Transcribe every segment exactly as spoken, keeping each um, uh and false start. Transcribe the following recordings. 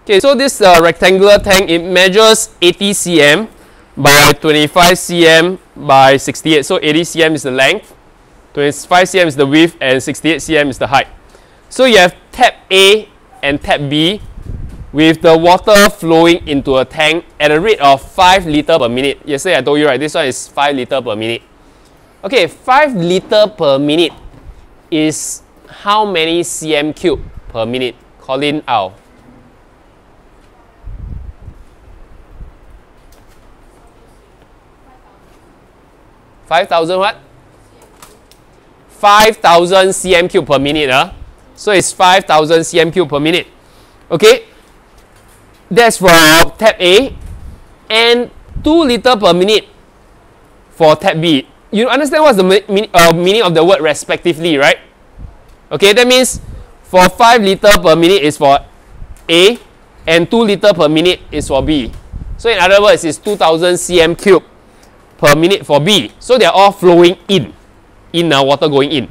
Okay, so this uh, rectangular tank, it measures eighty centimeters by twenty-five centimeters by sixty-eight. So eighty centimeters is the length, twenty-five centimeters is the width, and sixty-eight centimeters is the height. So you have tap A and tap B with the water flowing into a tank at a rate of five liters per minute. Yesterday I told you, right, this one is five liters per minute. Okay, five liters per minute is how many cm cube per minute? Colin Au. five thousand what? five thousand cm cube per minute. Huh? So it's five thousand cm cube per minute. Okay, that's for tap A, and two liters per minute for tap B. You understand what's the mean, uh, meaning of the word respectively, right? Okay, that means for five liters per minute is for A, and two liters per minute is for B. So in other words, it's two thousand cm cube per minute for B. So they're all flowing in, in uh, water going in.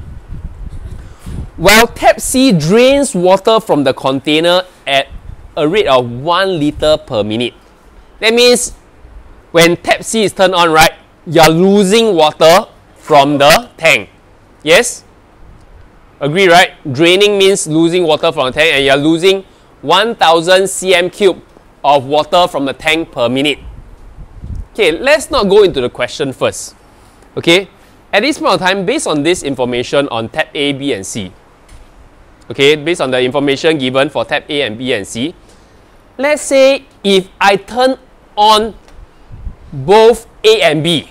While tap C drains water from the container at a rate of one liter per minute. That means when tap C is turned on, right, you're losing water from the tank. Yes? Agree, right? Draining means losing water from the tank, and you're losing one thousand cm cube of water from the tank per minute. Okay, let's not go into the question first. Okay, at this point of time, based on this information on tap A, B, and C, okay, based on the information given for tap A and B and C, let's say if I turn on both A and B,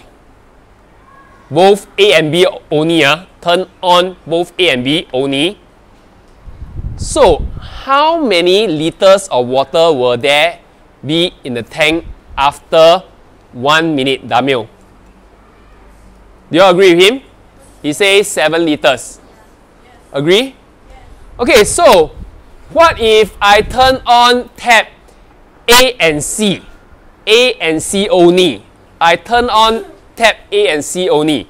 both A and B only, uh, turn on both A and B only. So, how many liters of water will there be in the tank after one minute, Damil? Do you agree with him? He says seven liters. Agree? Okay, so what if I turn on tap A and C? A and C only. I turn on tap A and C only.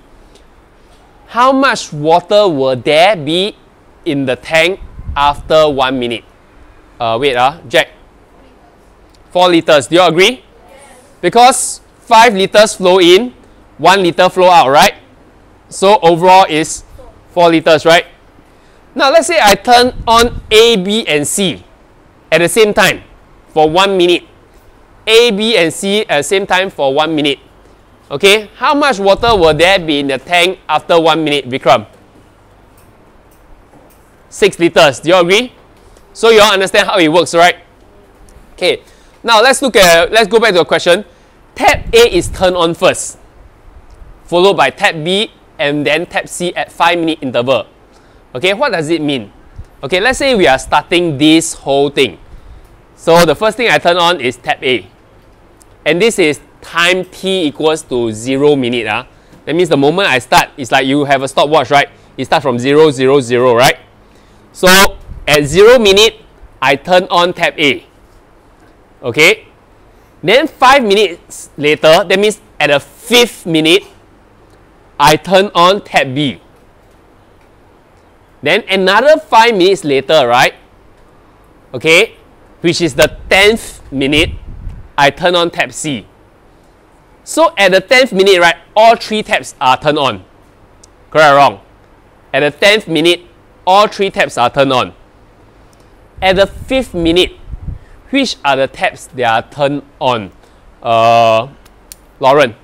How much water will there be in the tank after one minute? Uh, wait, uh, Jack. Four liters. Do you agree? Because five liters flow in, one liter flow out, right? So overall is four liters, right? Now let's say I turn on A, B, and C at the same time for one minute. A, B, and C at the same time for one minute. Okay, how much water will there be in the tank after one minute, Vikram? Six liters. Do you agree? So you all understand how it works, right? Okay. Now let's look at. Let's go back to the question. Tap A is turned on first, followed by tap B, and then tap C at five minute interval. Okay, what does it mean? Okay, let's say we are starting this whole thing. So the first thing I turn on is tap A, and this is time t equals to zero minute. Uh. That means the moment I start, it's like you have a stopwatch, right? It starts from zero, zero, zero, right? So at zero minute, I turn on tap A. Okay. Then five minutes later, that means at the fifth minute, I turn on tap B. Then another five minutes later, right? Okay, which is the tenth minute, I turn on tap C. So at the tenth minute, right, all three taps are turned on. Correct or wrong? At the tenth minute, all three taps are turned on. At the fifth minute, which are the taps that are turned on? Uh, Lauren.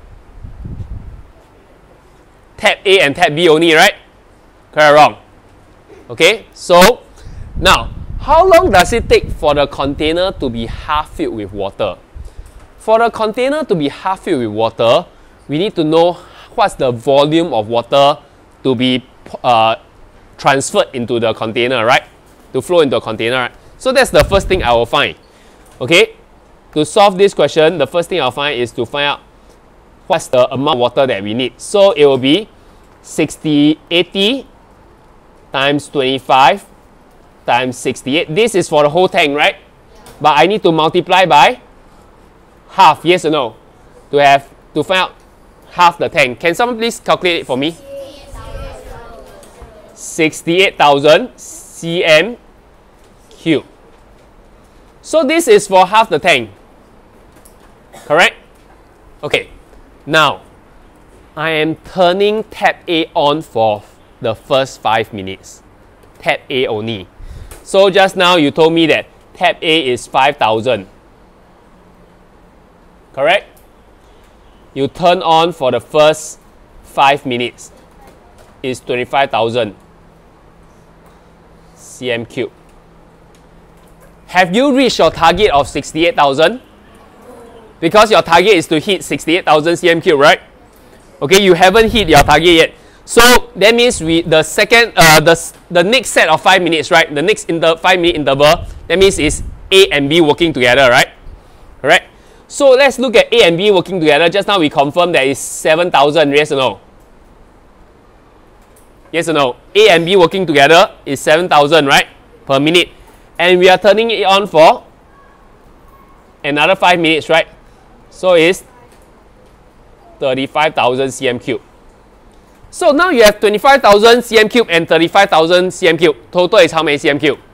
Tap A and tap B only, right? Correct or wrong? Okay, so now, how long does it take for the container to be half filled with water? For the container to be half filled with water, we need to know what's the volume of water to be uh, transferred into the container, right? To flow into a container, right? So that's the first thing I will find. Okay, to solve this question, the first thing I'll find is to find out what's the amount of water that we need. So it will be sixty, eighty times twenty-five times sixty-eight. This is for the whole tank, right? But I need to multiply by half, yes or no? To have to find out half the tank. Can someone please calculate it for me? sixty-eight thousand cm cube. So this is for half the tank. Correct? Okay. Now, I am turning tap A on for the first five minutes. Tap A only. So just now you told me that tap A is five thousand. Correct? You turn on for the first five minutes. Is twenty-five thousand centimeters cubed. Have you reached your target of sixty-eight thousand? Because your target is to hit sixty-eight thousand centimeters cubed, right? Okay, you haven't hit your target yet. So that means we the second uh the the next set of five minutes, right? The next inter five minute interval, that means is A and B working together, right? Correct? So let's look at A and B working together. Just now we confirmed that it's seven thousand, yes or no? Yes or no? A and B working together is seven thousand, right? Per minute. And we are turning it on for another five minutes, right? So it's thirty-five thousand centimeters cubed. So now you have twenty-five thousand centimeters cubed and thirty-five thousand centimeters cubed. Total is how many centimeters cubed?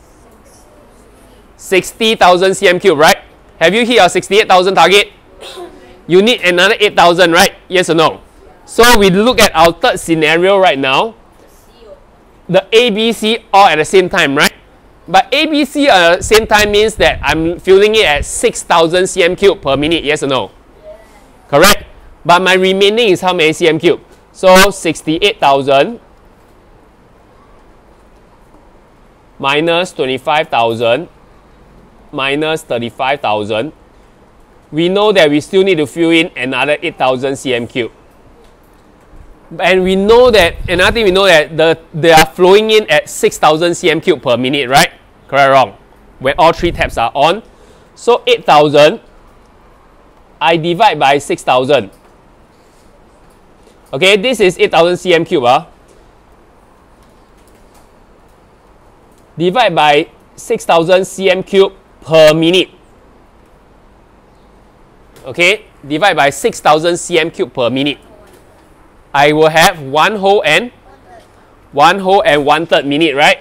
sixty thousand centimeters cubed, right? Have you hit your sixty-eight thousand target? You need another eight thousand, right? Yes or no? So we look at our third scenario right now. The A, B, C all at the same time, right? But A, B, C at the same time means that I'm filling it at six thousand centimeters cubed per minute, yes or no? Yeah. Correct? But my remaining is how many centimeters cubed? So sixty-eight thousand minus twenty-five thousand minus thirty-five thousand. We know that we still need to fill in another eight thousand centimeters cubed. And we know that, another thing we know that the, they are flowing in at six thousand centimeters cubed per minute, right? Correct or wrong? When all three taps are on. So eight thousand, I divide by six thousand. Okay, this is eight thousand centimeters cubed. Huh? Divide by six thousand centimeters cubed per minute. Okay, divide by six thousand centimeters cubed per minute. I will have one whole and one whole and one third minute, right?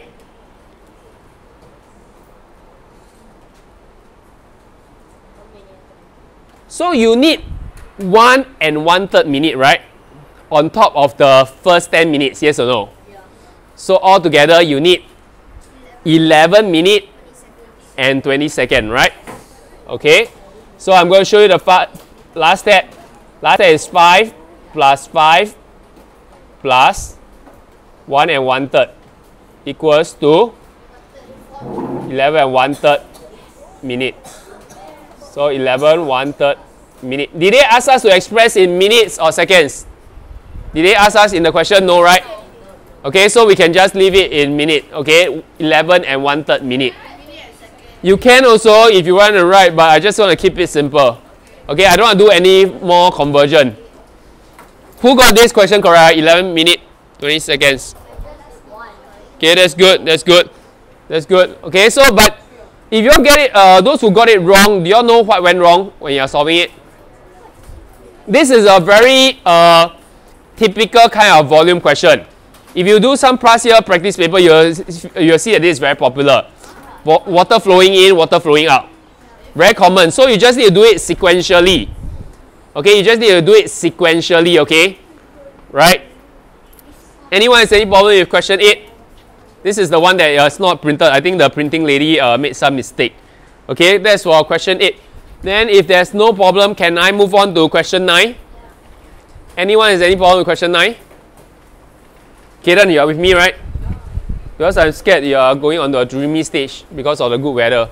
So you need one and one third minute, right? On top of the first ten minutes, yes or no? Yeah. So altogether you need eleven minutes and twenty seconds, right? Okay. So I'm going to show you the last step. Last step is five plus five plus one and one third equals to eleven and one third minute. So eleven one third minute. Did they ask us to express in minutes or seconds? Did they ask us in the question? No, right? Okay, so we can just leave it in minute. Okay, eleven and one third minute. You can also if you want to write, but I just want to keep it simple. Okay, I don't want to do any more conversion. Who got this question correct? eleven minutes, twenty seconds. Okay, that's good, that's good. That's good. Okay, so but if you get it, uh, those who got it wrong, do you all know what went wrong when you are solving it? This is a very uh, typical kind of volume question. If you do some past year practice paper, you'll, you'll see that this is very popular. Water flowing in, water flowing out. Very common. So you just need to do it sequentially. Okay, you just need to do it sequentially, okay? Right? Anyone has any problem with question eight? This is the one that uh, is not printed. I think the printing lady uh, made some mistake. Okay, that's for question eight. Then if there's no problem, can I move on to question nine? Anyone has any problem with question nine? Kaden, you are with me, right? Because I'm scared you are going on to a dreamy stage because of the good weather.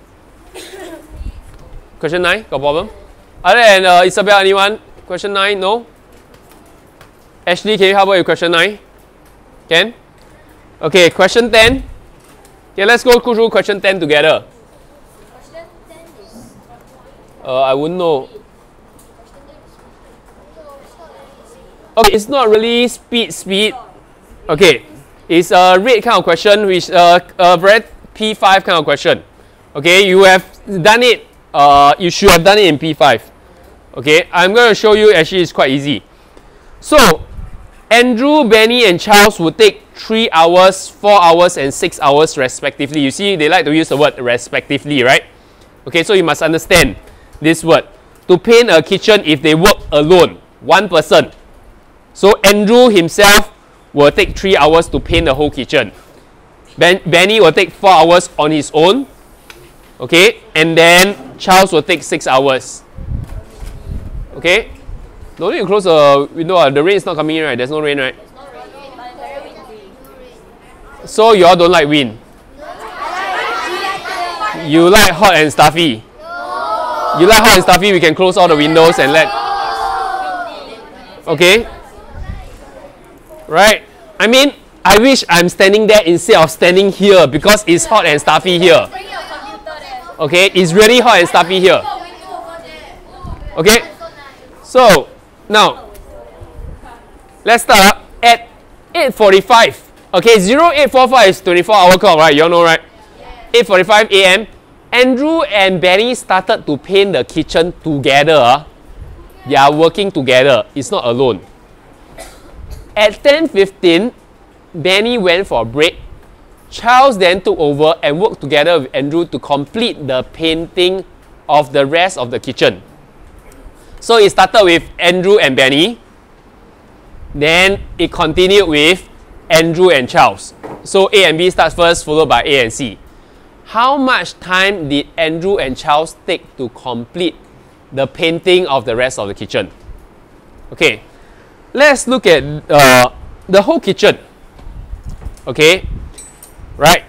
Question nine, got problem? Other than uh, Isabel, anyone? Question nine, no? Ashley, can you help out with question nine? Can? Okay, question ten. Okay, let's go through question ten together. Question ten is... Uh, I wouldn't know. Okay, it's not really speed, speed. Okay, it's a red kind of question, which uh, a very P five kind of question. Okay, you have done it. Uh, you should have done it in P five. Okay, I'm going to show you. Actually, it's quite easy. So, Andrew, Benny, and Charles would take three hours, four hours, and six hours respectively. You see, they like to use the word respectively, right? Okay, so you must understand this word. To paint a kitchen if they work alone, one person. So Andrew himself will take three hours to paint the whole kitchen. Ben, Benny will take four hours on his own. Okay, and then Charles will take six hours. Okay, don't need to close the window. Uh. The rain is not coming in, right? There's no rain, right? So you all don't like wind? You like hot and stuffy? You like hot and stuffy? We can close all the windows and let. Okay. Right? I mean, I wish I'm standing there instead of standing here because it's hot and stuffy here. Okay, it's really hot and stuffy here. Okay, so now let's start at eight forty-five. Okay, zero eight four five is twenty-four hour clock, right? You all know, right? eight forty-five A M Andrew and Benny started to paint the kitchen together. They are working together. It's not alone. At ten fifteen, Benny went for a break. Charles then took over and worked together with Andrew to complete the painting of the rest of the kitchen. So it started with Andrew and Benny. Then it continued with Andrew and Charles. So A and B starts first, followed by A and C. How much time did Andrew and Charles take to complete the painting of the rest of the kitchen? Okay, let's look at uh, the whole kitchen. Okay, right?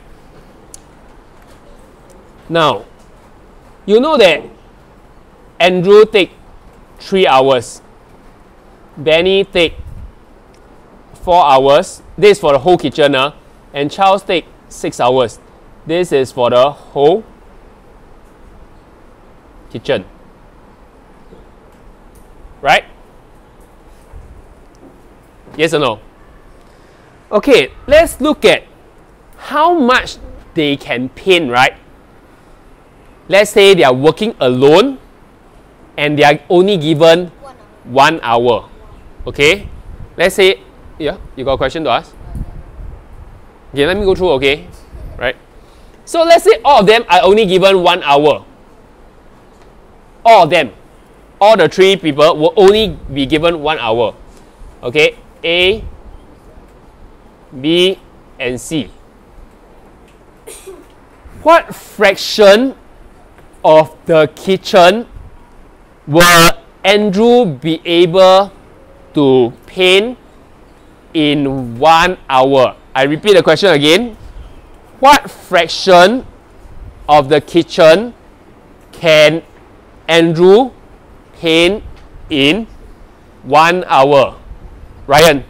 Now, you know that Andrew take three hours. Benny take four hours. This is for the whole kitchen, uh, and Charles take six hours. This is for the whole kitchen. Right? Yes or no? Okay, let's look at how much they can paint, right? Let's say they are working alone and they are only given one hour. Okay? Let's say, yeah, you got a question to ask? Okay, let me go through, okay? Right? So let's say all of them are only given one hour. All of them. All the three people will only be given one hour. Okay? A, B, and C. What fraction of the kitchen will Andrew be able to paint in one hour? I repeat the question again. What fraction of the kitchen can Andrew paint in one hour? Ryan?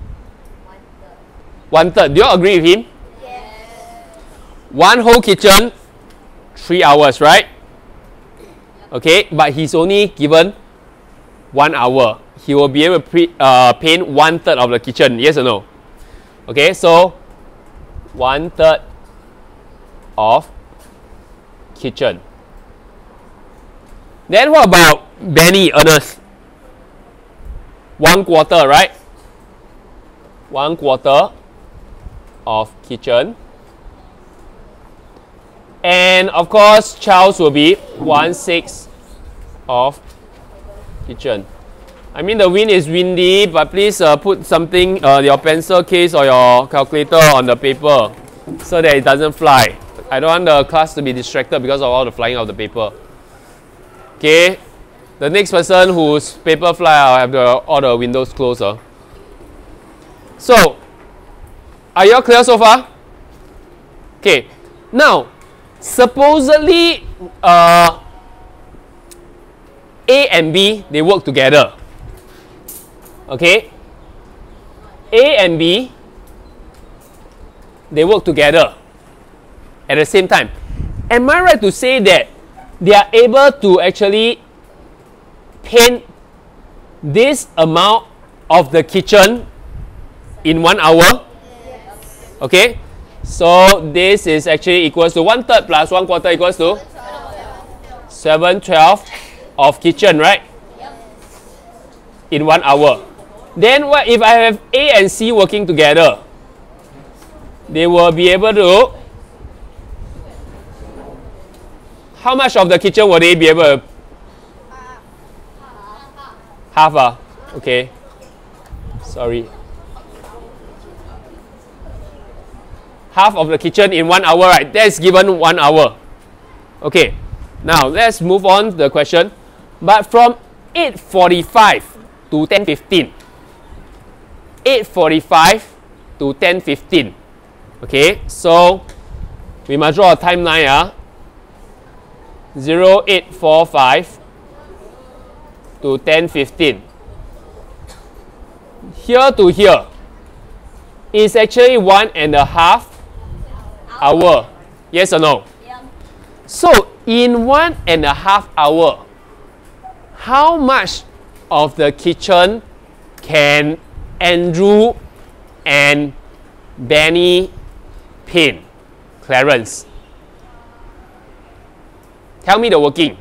One third. Do you all agree with him? Yes. One whole kitchen, three hours, right? Okay, but he's only given one hour. He will be able to pre, uh, paint one third of the kitchen. Yes or no? Okay, so one third of kitchen. Then what about Benny, Ernest? One quarter, right? One quarter of kitchen. And of course, Charles will be one sixth of kitchen. I mean, the wind is windy, but please uh, put something, uh, your pencil case or your calculator on the paper so that it doesn't fly. I don't want the class to be distracted because of all the flying of the paper. Okay, the next person whose paper fly, I'll have the, all the windows closed. Uh. So, are you all clear so far? Okay, now, supposedly, uh, A and B, they work together. Okay, A and B, they work together at the same time. Am I right to say that they are able to actually paint this amount of the kitchen in one hour? Yes. Okay, so this is actually equals to one third plus one quarter equals to seven twelve of kitchen, right? In one hour. Then what if I have A and C working together? they will be able to, how much of the kitchen will they be able to? Half, ah? Okay. Sorry. Half of the kitchen in one hour, right? That's given one hour. Okay. Now, let's move on to the question. But from eight forty-five to ten fifteen. eight forty-five to ten fifteen. Okay, so we must draw a timeline. Ah. zero eight four five to ten fifteen. Here to here is actually one and a half hour. Yes or no? Yeah. So in one and a half hour, how much of the kitchen can Andrew and Benny paint? Clarence, tell me the working.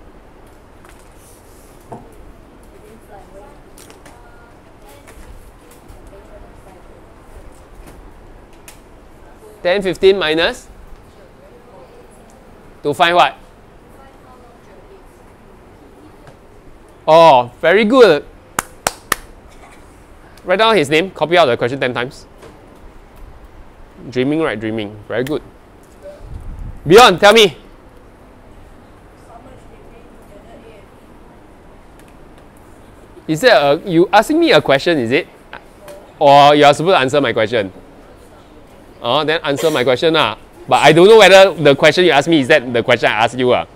ten fifteen minus to find what? Oh, very good. Write down his name, copy out the question ten times. Dreaming, right? Dreaming. Very good. Beyond, tell me. Is that a, you asking me a question, is it? Or you are supposed to answer my question? Oh, then answer my question. Ah. But I don't know whether the question you ask me is that the question I asked you. Ah.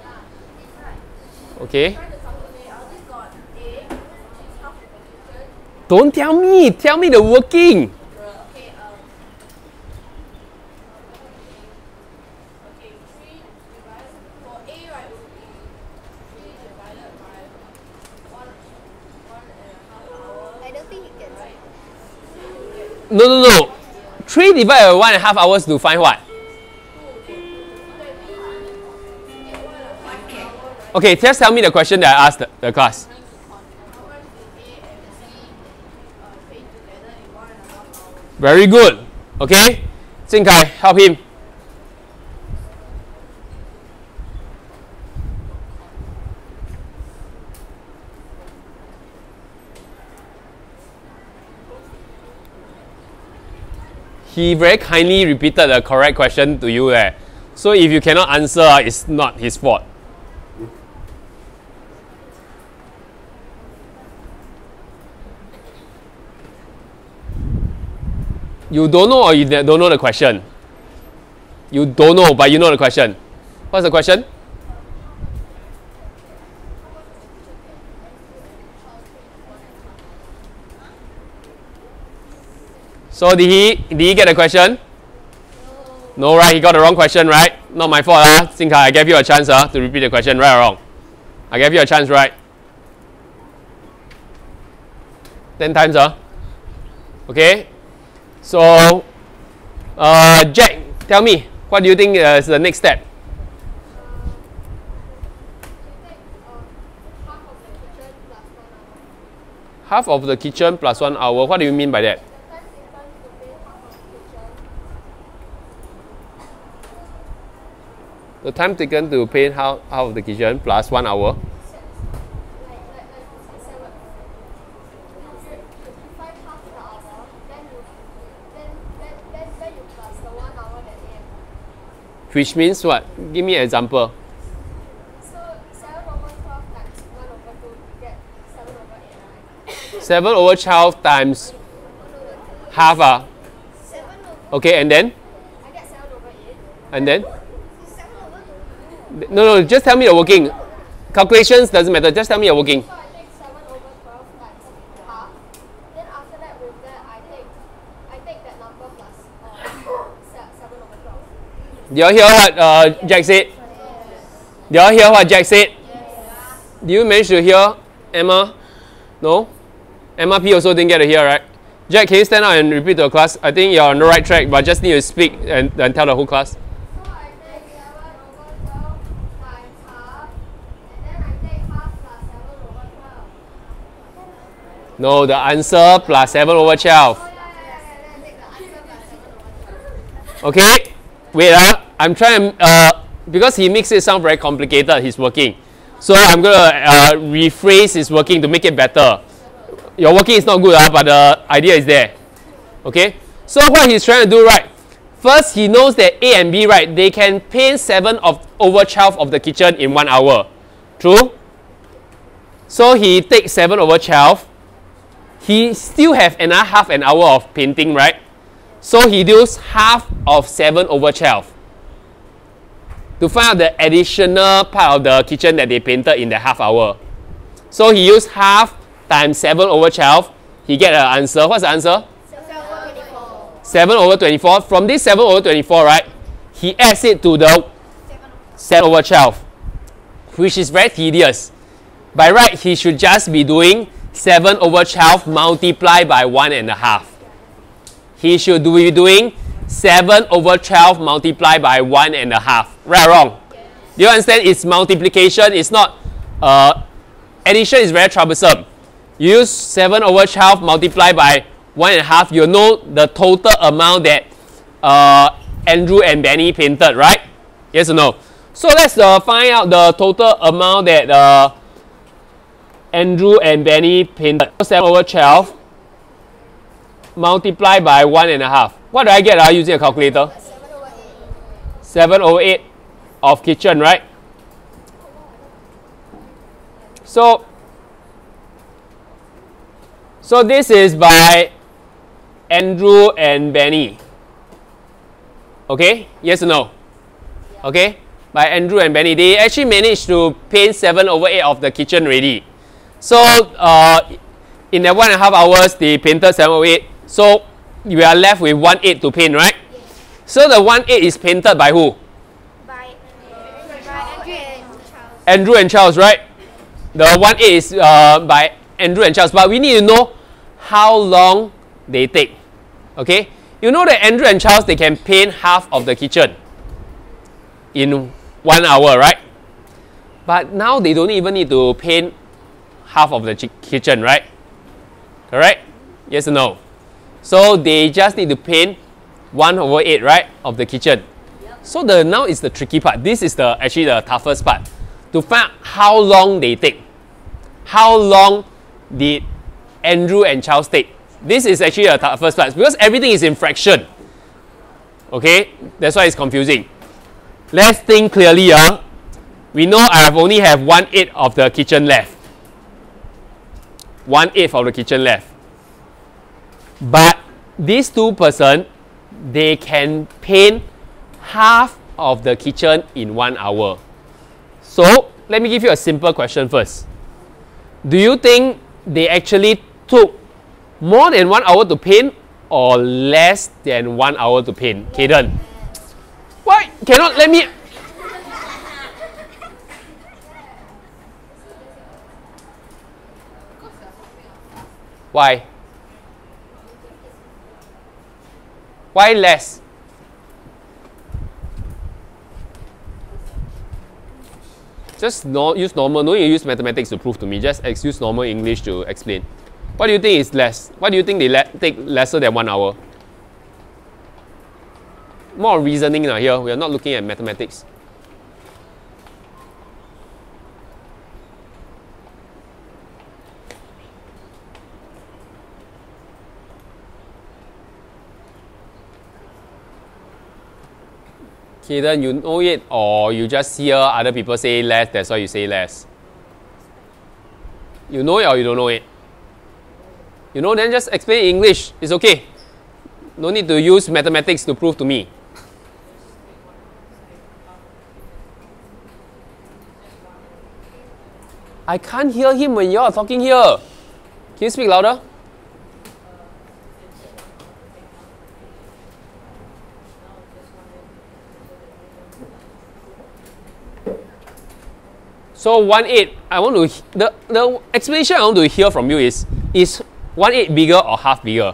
Okay. Don't tell me. Tell me the working. Okay, um, okay, three divided, for A, right, would be three divided by one, one and a half hour. I don't think he gets it. No, no, no. three divided by one and a half hours to find what? Okay, just tell me the question that I asked the, the class. Very good. Okay, Jing Kai, help him. He very kindly repeated the correct question to you there. So if you cannot answer, it's not his fault. You don't know or you don't know the question? You don't know, but you know the question. What's the question? So did he did he get the question? No, no, right? He got the wrong question, right? Not my fault, ah. Jing Kai, I gave you a chance, ah, to repeat the question, right or wrong? I gave you a chance, right? Ten times, ah. Okay. So, uh, Jack, tell me, what do you think uh, is the next step? Half of the kitchen plus one hour. What do you mean by that? The time taken to paint half, half of the kitchen plus one hour. Which means what? Give me an example. So seven over twelve times one over two, you get seven over eight, right? seven over twelve times half. Ah. seven over, Okay, and then? I get seven over eight. And then? seven over two. No, no, just tell me the working. Calculations doesn't matter, just tell me the working. So I take seven over twelve times half. Then after that, with that, I take I take that number plus uh, seven over twelve. Do you hear what uh, Jack said? Do you hear what Jack said? Do you manage to hear Emma? No? Emma P also didn't get to hear, right? Jack, can you stand up and repeat to the class? I think you're on the right track, but just need to speak and, and tell the whole class. So I take seven over twelve times half, and then I take half plus seven over twelve. No, the answer plus seven over twelve. Oh yeah, yeah, yeah, then I take the answer plus seven over twelve. Okay, wait, uh, I'm trying to, uh, because he makes it sound very complicated, he's working. So I'm going to uh, rephrase his working to make it better. Your working is not good, uh, but the idea is there. Okay, so what he's trying to do, right? First, he knows that A and B, right, they can paint seven of, over twelve of the kitchen in one hour. True? So he takes seven over twelve. He still have another half an hour of painting, right? So he does half of seven over twelve. To find out the additional part of the kitchen that they painted in the half hour. So he used half times seven over twelve. He get an answer. What's the answer? seven over twenty-four. From this seven over twenty-four, right, he adds it to the seven over twelve, which is very tedious. By right, he should just be doing seven over twelve multiplied by one and a half. He should be doing seven over twelve multiplied by one and a half. Right or wrong? Do you understand? It's multiplication. It's not uh, addition is very troublesome. You use seven over twelve multiplied by one and a half, you know the total amount that uh, Andrew and Benny painted, right? Yes or no? So let's uh, find out the total amount that uh, Andrew and Benny painted. seven over twelve multiplied by one and a half. What do I get uh, using a calculator? seven over eight of kitchen, right? So, so this is by Andrew and Benny. Okay? Yes or no? Okay? By Andrew and Benny. They actually managed to paint seven over eight of the kitchen already. So, uh, in that one and a half hours, they painted seven over eight. So, we are left with one eight to paint, right? Yes. So, the one eight is painted by who? By, by Andrew and Charles. Andrew and Charles, right? The one eight is uh, by Andrew and Charles. But we need to know how long they take. Okay, you know that Andrew and Charles, they can paint half of the kitchen in one hour, right? But now they don't even need to paint half of the kitchen, right? Correct? Yes or no? So they just need to paint one over eight, right, of the kitchen. Yep. So the now is the tricky part. This is the actually the toughest part, to find how long they take. How long did Andrew and Charles take? This is actually a toughest part because everything is in fraction. Okay, that's why it's confusing. Let's think clearly. Uh. We know I have only have one eighth of the kitchen left. One eighth of the kitchen left. But these two person, they can paint half of the kitchen in one hour. So let me give you a simple question first. Do you think they actually took more than one hour to paint or less than one hour to paint? Kaden. Why cannot let me? Why? Why less? Just no, use normal. No, you use mathematics to prove to me. Just use normal English to explain. What do you think is less? What do you think they le take lesser than one hour? More reasoning now here. We are not looking at mathematics. Okay, then you know it, or you just hear other people say less, that's why you say less. You know it or you don't know it? You know, then just explain in English. It's okay. No need to use mathematics to prove to me. I can't hear him when you are talking here. Can you speak louder? So one eight, I want to the the explanation I want to hear from you is is one eight bigger or half bigger?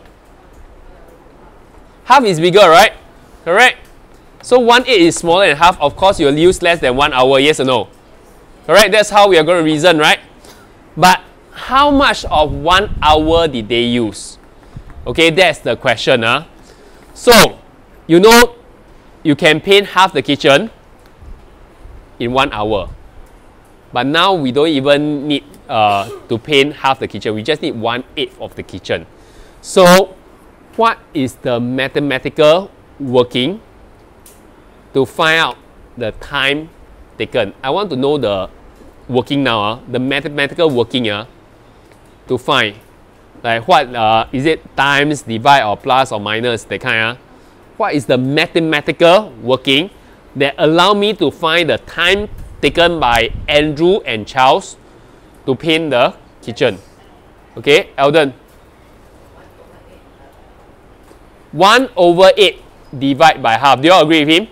Half is bigger, right? Correct. So one eight is smaller than half. Of course, you'll use less than one hour. Yes or no? Correct. That's how we are going to reason, right? But how much of one hour did they use? Okay, that's the question. Huh? So you know you can paint half the kitchen in one hour. But now we don't even need uh, to paint half the kitchen. We just need one eighth of the kitchen. So what is the mathematical working to find out the time taken? I want to know the working now, uh, the mathematical working uh, to find. Like what uh, is it times, divide or plus or minus, that kind. Uh? What is the mathematical working that allow me to find the time taken by Andrew and Charles to paint the kitchen? Okay, Eldon. one over eight divide by half. Do you all agree with him?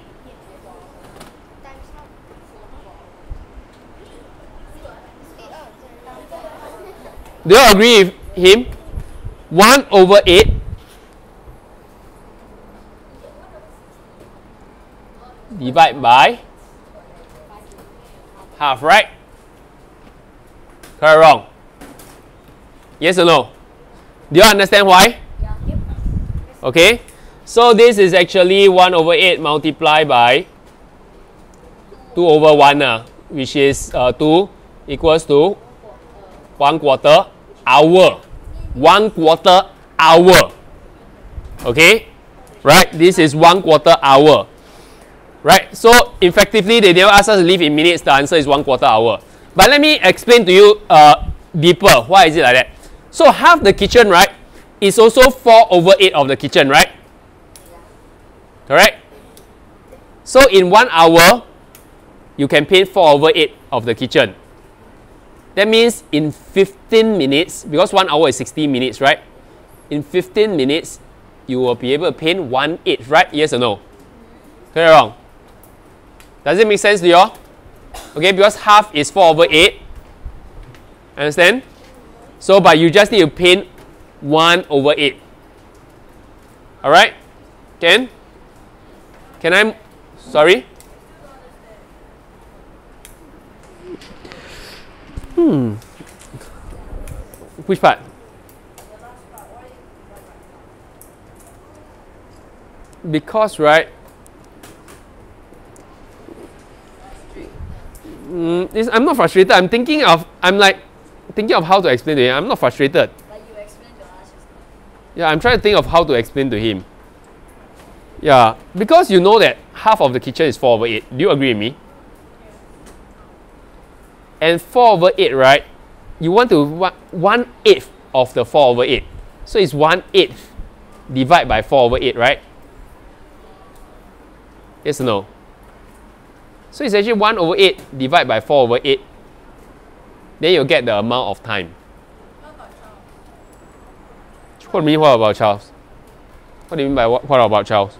Do you all agree with him? one over eight divide by half, right? Correct or wrong? Yes or no? Do you understand why? Yeah. Okay. So this is actually one over eight multiplied by two over one, uh, which is uh, two equals to one quarter hour. One quarter hour. Okay? Right? This is one quarter hour. Right? So effectively, they never ask us to live in minutes. The answer is one quarter hour. But let me explain to you uh, deeper. Why is it like that? So half the kitchen, right, is also four over eight of the kitchen, right? Correct? So in one hour, you can paint four over eight of the kitchen. That means in fifteen minutes, because one hour is sixty minutes, right? In fifteen minutes, you will be able to paint one eighth, right? Yes or no? Correct or wrong? Does it make sense to you all? Okay, because half is four over eight. Understand? So, but you just need to paint one over eight. Alright? Can? Can I? Sorry? Hmm. Which part? Because, right? Mm, this, I'm not frustrated. I'm thinking of. I'm like thinking of how to explain to him. I'm not frustrated. Like you explained to us. Yeah, I'm trying to think of how to explain to him. Yeah, because you know that half of the kitchen is four over eight. Do you agree with me? And four over eight, right? You want to one, one eighth of the four over eight. So it's one eighth divided by four over eight, right? Yes or no? So it's actually one over eight divided by four over eight. Then you'll get the amount of time. What do you mean, what about Charles? What do you mean by what, what about Charles?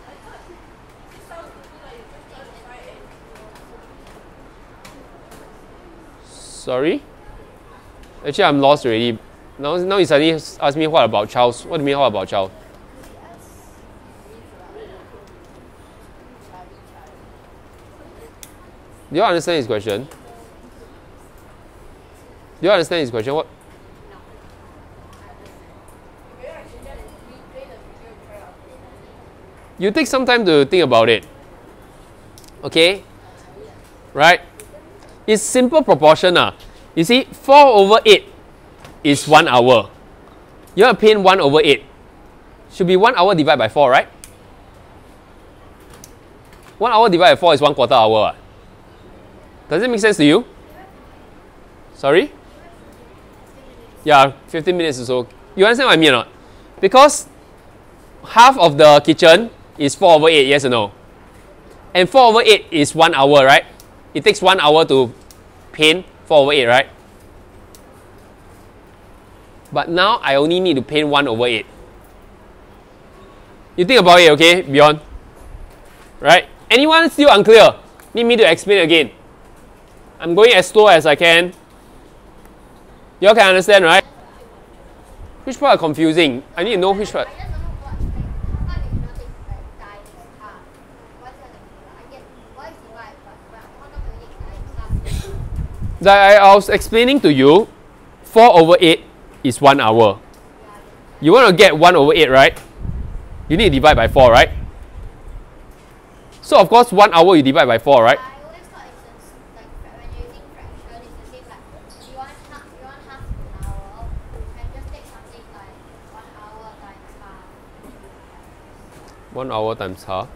Sorry? Actually, I'm lost already. Now, now you suddenly ask me what about Charles. What do you mean, what about Charles? Do you understand his question? Do you understand his question? What? You take some time to think about it. Okay? Right? It's simple proportion. Uh. You see, four over eight is one hour. You want to paint one over eight. Should be one hour divided by four, right? one hour divided by four is one quarter hour. Uh. Does it make sense to you? Sorry? Yeah, fifteen minutes or so. You understand what I mean or not? Because half of the kitchen is four over eight, yes or no? And four over eight is one hour, right? It takes one hour to paint four over eight, right? But now I only need to paint one over eight. You think about it, okay? Beyond. Right? Anyone still unclear? Need me to explain again? I'm going as slow as I can. You all can understand, right? Which part are confusing? I need to know which part. Like I was explaining to you, four over eight is one hour. You want to get one over eight, right? You need to divide by four, right? So of course, one hour you divide by four, right? I always thought it's just like when you're using fraction, it's the same like you want half, you want half an hour, and just take something like one hour times half. One hour times half.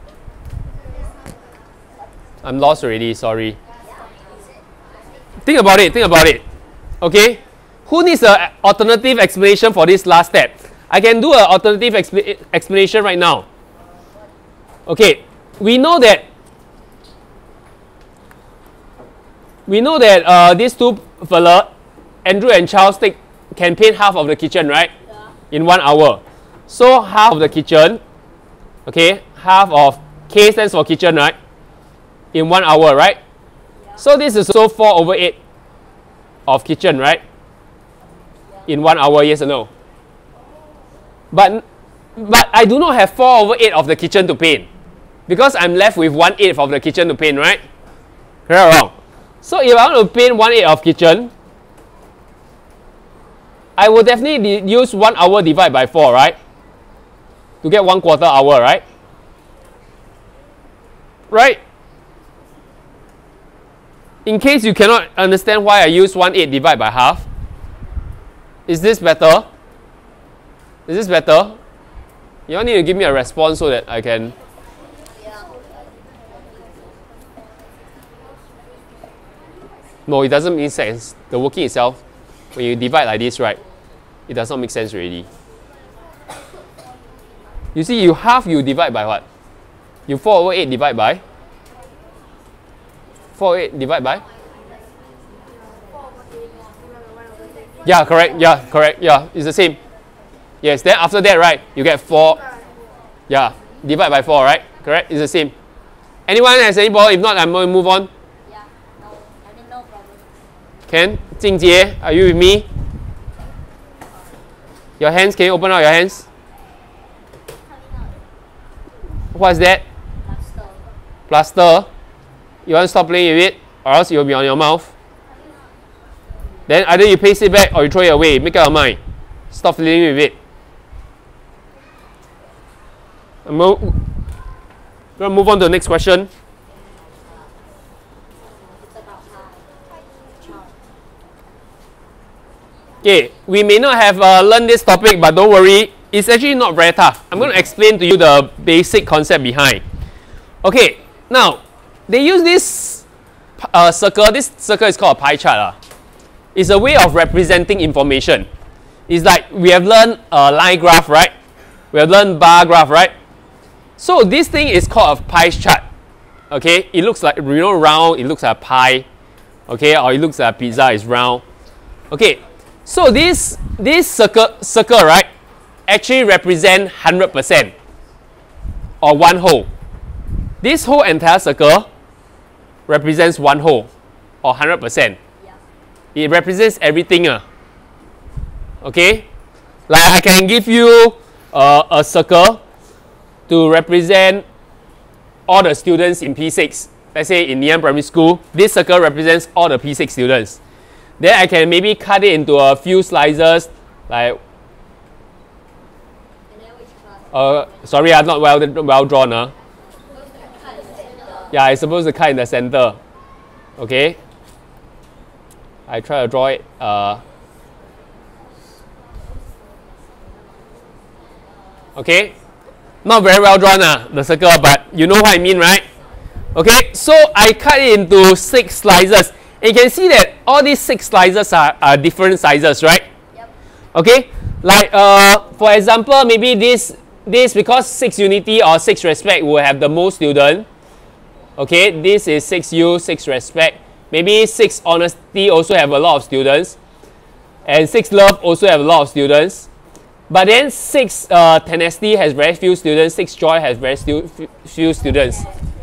I'm lost already, sorry. Think about it, think about it. Okay? Who needs an alternative explanation for this last step? I can do an alternative expl explanation right now. Okay, we know that we know that uh, these two fella, Andrew and Charles, take, can paint half of the kitchen, right? Yeah. In one hour. So half of the kitchen, okay, half of K stands for kitchen, right? In one hour, right? Yeah. So this is also four over eight of kitchen, right? Yeah. In one hour, yes or no? But, but I do not have four over eight of the kitchen to paint. Because I'm left with one eighth of the kitchen to paint, right? Right or wrong? So if I want to paint one eighth of kitchen, I will definitely use one hour divided by four, right? To get one quarter hour, right? Right? In case you cannot understand why I use one eighth divided by half, is this better? Is this better? You all need to give me a response so that I can... No, it doesn't make sense. The working itself, when you divide like this, right, it does not make sense already. You see, you half, you divide by what? You four over eight divide by? four over eight divide by? Yeah, correct. Yeah, correct. Yeah, it's the same. Yes, then after that, right, you get four. Yeah, divide by four, right? Correct? It's the same. Anyone has any problem? If not, I'm going to move on. Yeah, no, I mean, no problem. Ken, Jingjie, are you with me? Your hands, can you open up your hands? What's that? Plaster. Plaster. You want to stop playing with it, or else it will be on your mouth. Then either you paste it back or you throw it away. Make up your mind. Stop dealing with it. I'm going to move on to the next question. Okay, we may not have uh, learned this topic, but don't worry. It's actually not very tough. I'm going to explain to you the basic concept behind. Okay, now, they use this uh, circle. This circle is called a pie chart. Uh. It's a way of representing information. It's like we have learned a line graph, right? We have learned bar graph, right? So this thing is called a pie chart. Okay, it looks like, you know, round. It looks like a pie. Okay, or it looks like a pizza is round. Okay, so this this circle circle, right, actually represent one hundred percent or one whole. This whole entire circle represents one whole or one hundred percent. It represents everything. Uh. Okay? Like I can give you uh, a circle to represent all the students in P six. Let's say in Ngee Ann Primary School, this circle represents all the P six students. Then I can maybe cut it into a few slices, like uh, sorry, I'm not well, well drawn. Uh. Yeah, it's supposed to cut in the center. Okay? I try to draw it. Uh, okay? Not very well drawn, uh, the circle, but you know what I mean, right? Okay, so I cut it into six slices. And you can see that all these six slices are, are different sizes, right? Yep. Okay? Like, uh, for example, maybe this, this, because six unity or six respect will have the most student. Okay, this is six U, six respect. Maybe six honesty also have a lot of students. And six love also have a lot of students. But then six uh, tenacity has very few students. Six joy has very stu few students.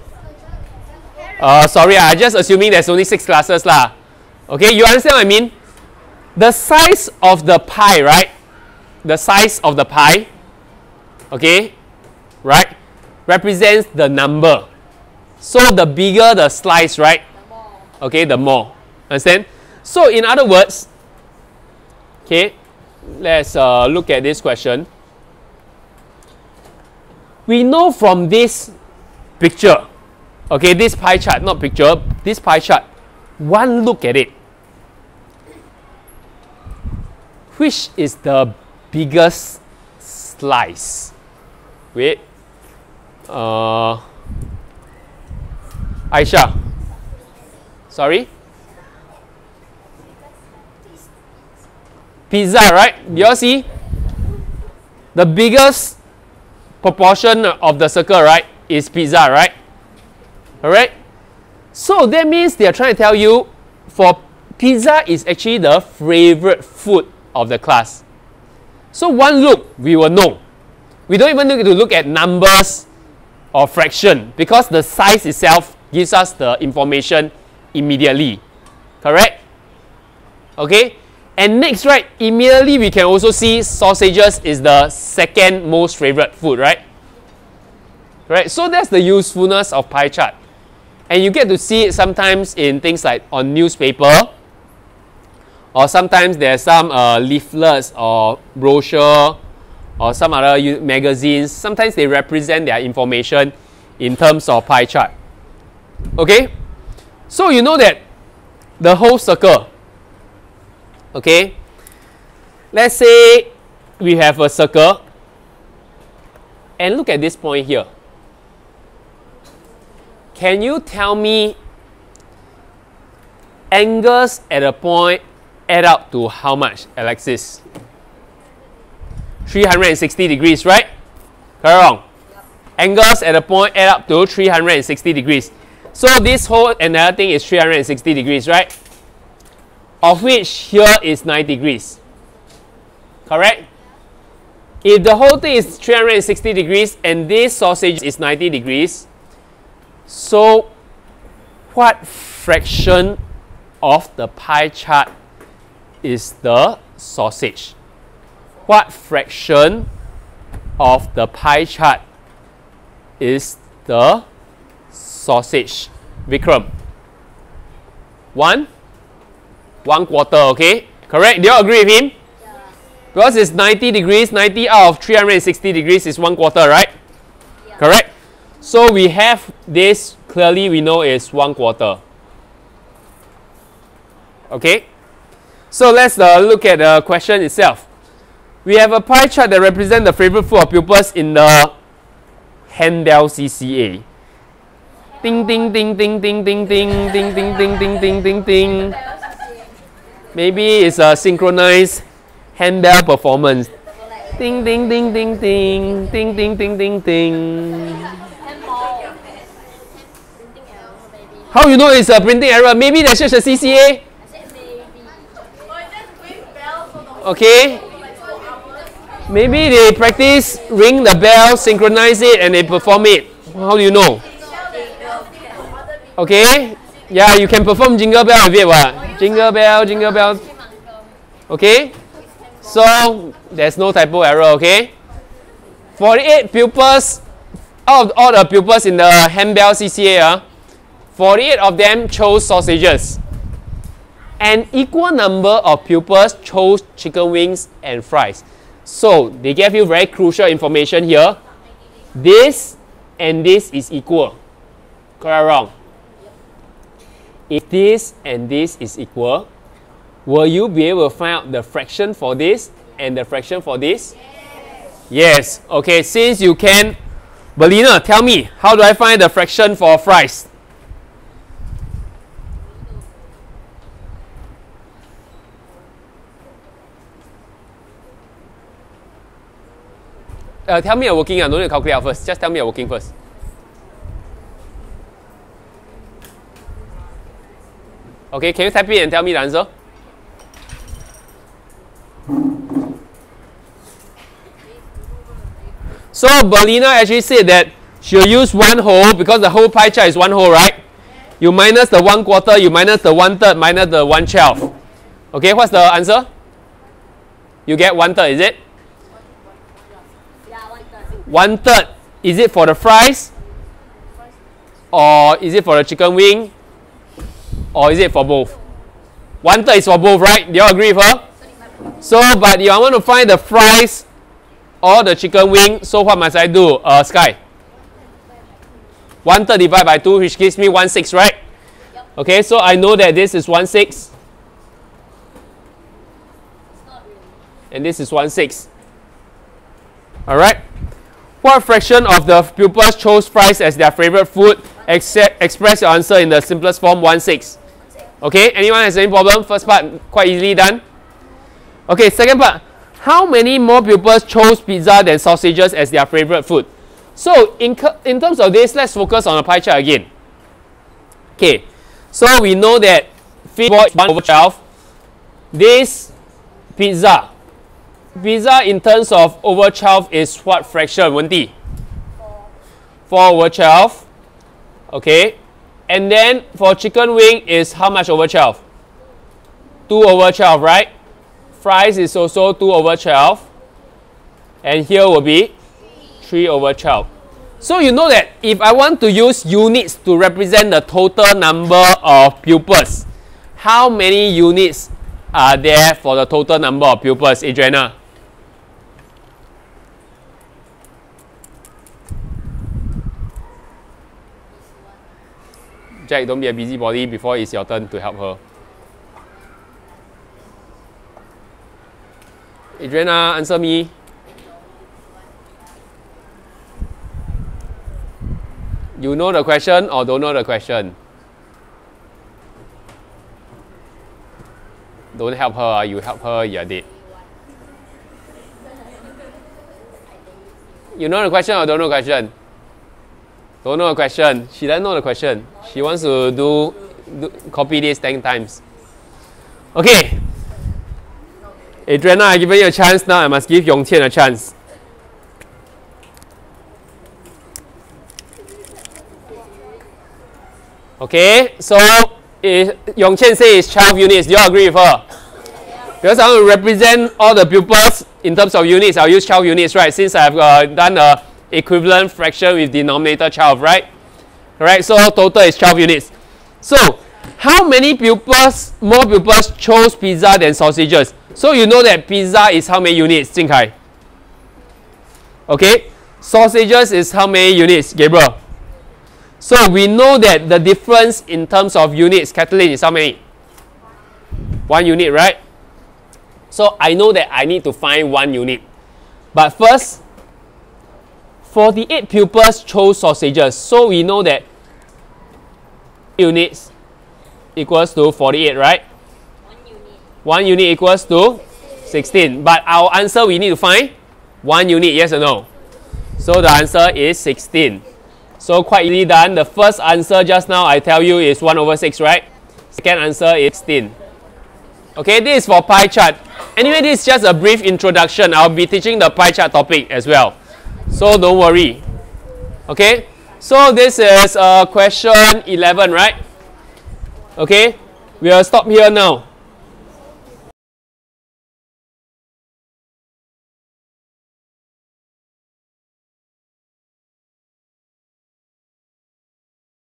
Uh, sorry, I'm just assuming there's only six classes lah. Okay, you understand what I mean? The size of the pie, right? The size of the pie, okay, right, represents the number. So the bigger the slice, right? Okay, the more. Understand? So in other words, okay, let's uh, look at this question. We know from this picture, okay, this pie chart, not picture, this pie chart, one look at it. Which is the biggest slice? Wait. Uh, Aisha. Sorry? Pizza, right? Do you all see? The biggest proportion of the circle, right, is pizza, right? Alright? So that means they are trying to tell you for pizza is actually the favorite food of the class. So one look, we will know. We don't even need to look at numbers or fraction because the size itself gives us the information immediately. Correct? Okay? And next, right, immediately we can also see sausages is the second most favorite food, right? Right? So that's the usefulness of pie chart. And you get to see it sometimes in things like on newspaper, or sometimes there's some uh, leaflets or brochure or some other magazines. Sometimes they represent their information in terms of pie chart. Okay? So you know that the whole circle, okay, let's say we have a circle and look at this point here. Can you tell me angles at a point add up to how much, Alexis? three hundred sixty degrees, right? Correct or wrong? Yep. Angles at a point add up to three hundred sixty degrees. So this whole entire thing is three hundred sixty degrees, right? Of which here is ninety degrees. Correct? If the whole thing is three hundred sixty degrees and this sausage is ninety degrees, so what fraction of the pie chart is the sausage? What fraction of the pie chart is the sausage? Vikram. One? One quarter, okay? Correct? Do you all agree with him? Yeah. Because it's ninety degrees, ninety out of three hundred sixty degrees is one quarter, right? Yeah. Correct? So we have this, clearly we know is one quarter. Okay? So let's uh, look at the question itself. We have a pie chart that represents the favorite food of pupils in the handbell C C A. Ding ding ding ding ding ding ding ding ding ding ding ding ding ding. Maybe it's a synchronized handbell performance. Ding ding ding ding ding ding ding ding ding ding. How you know it's a printing error? Maybe that's just a C C A. Okay. Maybe they practice ring the bell, synchronize it, and they perform it. How do you know? Okay. Yeah, you can perform jingle bell with it. What? Jingle bell, jingle bell. Okay. So there's no typo error. Okay. forty-eight pupils, out of all the pupils in the handbell C C A, uh, forty-eight of them chose sausages. An equal number of pupils chose chicken wings and fries. So they gave you very crucial information here. This and this is equal. Correct or wrong? If this and this is equal, will you be able to find out the fraction for this and the fraction for this? Yes. Yes. Okay, since you can, Belina, tell me, how do I find the fraction for fries? Uh, tell me a working, uh, don't need to calculate out first. Just tell me a working first. Okay, can you type it and tell me the answer? So Belina actually said that she'll use one whole because the whole pie chart is one whole, right? You minus the one quarter, you minus the one third, minus the one twelfth. Okay, what's the answer? You get one third, is it? One third, is it for the fries? Or is it for the chicken wing? Or is it for both? One third is for both, right? Do you all agree with her? So, but if I want to find the fries or the chicken wing, so what must I do, uh, Sky? one third divided by two, which gives me one sixth, right? Yep. Okay, so I know that this is one sixth. It's not really. And this is one sixth. Alright? What fraction of the pupils chose fries as their favorite food? Except, express your answer in the simplest form, one sixth. Okay, anyone has any problem? First part, quite easily done. Okay, second part. How many more pupils chose pizza than sausages as their favorite food? So, in, in terms of this, let's focus on the pie chart again. Okay, so we know that fishball is one over twelve. This pizza. Pizza in terms of over twelve is what fraction, Wendy? Four. four over twelve. Okay. And then for chicken wing is how much over twelve? two over twelve, right? Fries is also two over twelve. And here will be three over twelve. So you know that if I want to use units to represent the total number of pupils, how many units are there for the total number of pupils, Adriana? Jack, don't be a busybody before it's your turn to help her. Adriana, answer me. You know the question or don't know the question? Don't help her, you help her, you're dead. You know the question or don't know the question? Don't know the question. She doesn't know the question. She wants to do, do copy this ten times. Okay. Adriana, I given you a chance. Now I must give Yongqian a chance. Okay, so if Yongqian says it's twelve units, do you agree with her? Because I want to represent all the pupils in terms of units, I'll use twelve units, right? Since I've uh, done a equivalent fraction with denominator twelve, right? Correct, so total is twelve units. So, how many pupils, more pupils chose pizza than sausages? So you know that pizza is how many units, Jing Kai? Okay, sausages is how many units, Gabriel? So we know that the difference in terms of units, Kathleen, is how many? One unit, right? So I know that I need to find one unit. But first, forty-eight pupils chose sausages. So we know that units equals to forty-eight, right? One unit. One unit equals to sixteen. But our answer, we need to find one unit, yes or no? So the answer is sixteen. So quite easily done. The first answer just now I tell you is one over six, right? Second answer is sixteen. Okay, this is for pie chart. Anyway, this is just a brief introduction. I'll be teaching the pie chart topic as well. So don't worry. Okay, so this is uh, question eleven, right? Okay, we'll stop here now.